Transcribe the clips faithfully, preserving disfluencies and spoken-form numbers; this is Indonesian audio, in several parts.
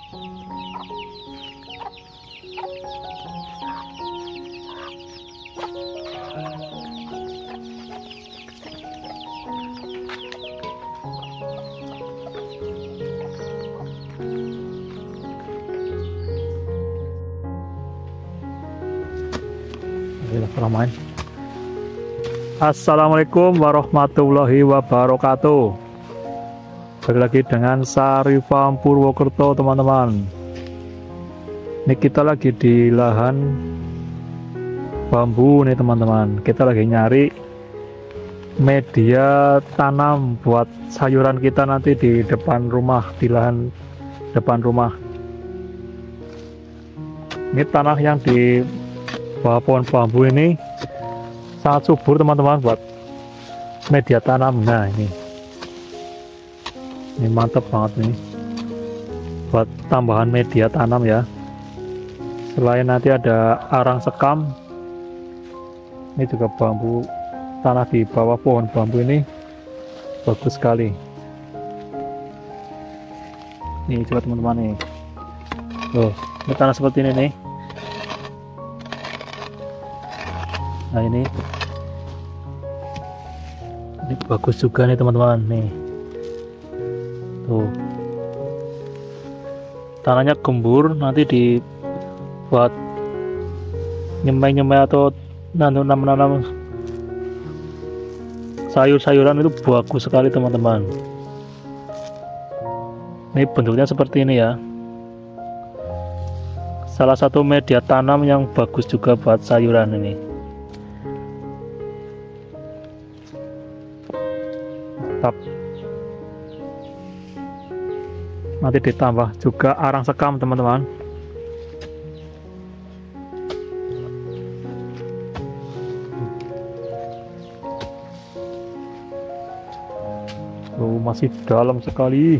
Main. Assalamualaikum warahmatullahi wabarakatuh. Balik lagi dengan Sari Farm Purwokerto, teman-teman. Ini kita lagi di lahan bambu nih, teman-teman. Kita lagi nyari media tanam buat sayuran kita nanti di depan rumah, di lahan depan rumah. Ini tanah yang di bawah pohon bambu ini sangat subur, teman-teman, buat media tanam. Nah, ini ini mantap banget nih buat tambahan media tanam ya. Selain nanti ada arang sekam, ini juga bambu tanah di bawah pohon bambu ini bagus sekali. Nih coba teman-teman nih, oh ini tanah seperti ini nih. Nah, ini ini bagus juga nih, teman-teman. Nih tuh, tanahnya gembur, nanti dibuat nyemai-nyemai atau nanam-nanam sayur-sayuran itu bagus sekali, teman-teman. Ini bentuknya seperti ini ya, salah satu media tanam yang bagus juga buat sayuran ini. Mantap. Nanti ditambah juga arang sekam, teman-teman. Oh, masih dalam sekali.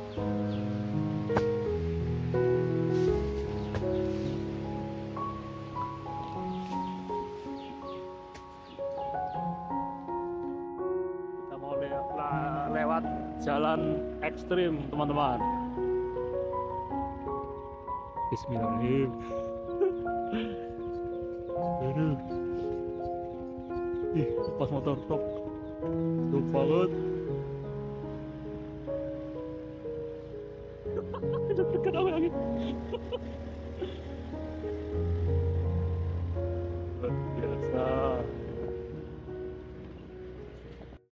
Lewat jalan ekstrim, teman-teman. Bismillahirrahmanirrahim. Aduh, ih, pas motor top tuh banget. Deg-degan apa lagi?